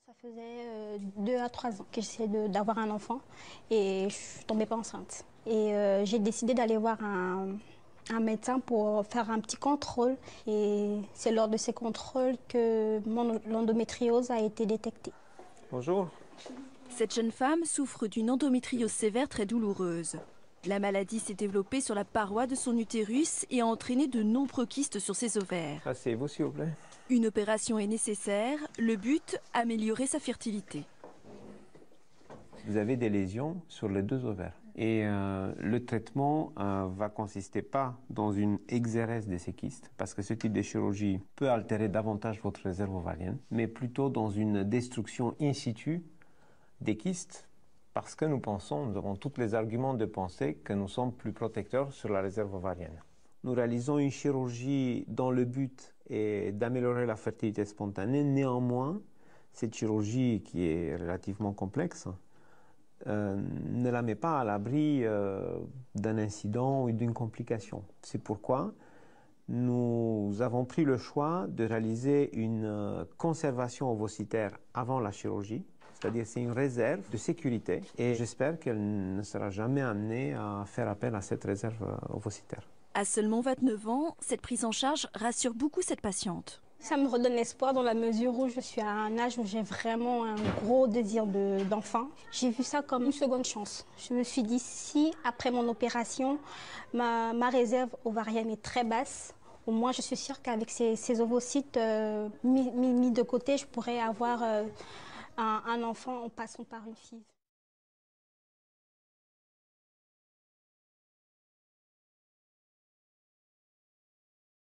Ça faisait 2 à 3 ans que j'essayais d'avoir un enfant et je ne tombais pas enceinte. Et j'ai décidé d'aller voir un médecin pour faire un petit contrôle. Et c'est lors de ces contrôles que mon endométriose a été détectée. Bonjour. Cette jeune femme souffre d'une endométriose sévère très douloureuse. La maladie s'est développée sur la paroi de son utérus et a entraîné de nombreux kystes sur ses ovaires. Asseyez-vous s'il vous plaît. Une opération est nécessaire, le but, améliorer sa fertilité. Vous avez des lésions sur les 2 ovaires. Et le traitement va consister pas dans une exérèse de ces kystes, parce que ce type de chirurgie peut altérer davantage votre réserve ovarienne, mais plutôt dans une destruction in situ des kystes, parce que nous avons tous les arguments de penser que nous sommes plus protecteurs sur la réserve ovarienne. Nous réalisons une chirurgie dont le but est d'améliorer la fertilité spontanée. Néanmoins, cette chirurgie, qui est relativement complexe, ne la met pas à l'abri d'un incident ou d'une complication. C'est pourquoi nous avons pris le choix de réaliser une conservation ovocytaire avant la chirurgie, c'est-à-dire c'est une réserve de sécurité et j'espère qu'elle ne sera jamais amenée à faire appel à cette réserve ovocytaire. À seulement 29 ans, cette prise en charge rassure beaucoup cette patiente. Ça me redonne espoir dans la mesure où je suis à un âge où j'ai vraiment un gros désir d'enfant. J'ai vu ça comme une seconde chance. Je me suis dit, si après mon opération, ma réserve ovarienne est très basse, au moins je suis sûre qu'avec ces ovocytes mis de côté, je pourrais avoir un enfant en passant par une FIV.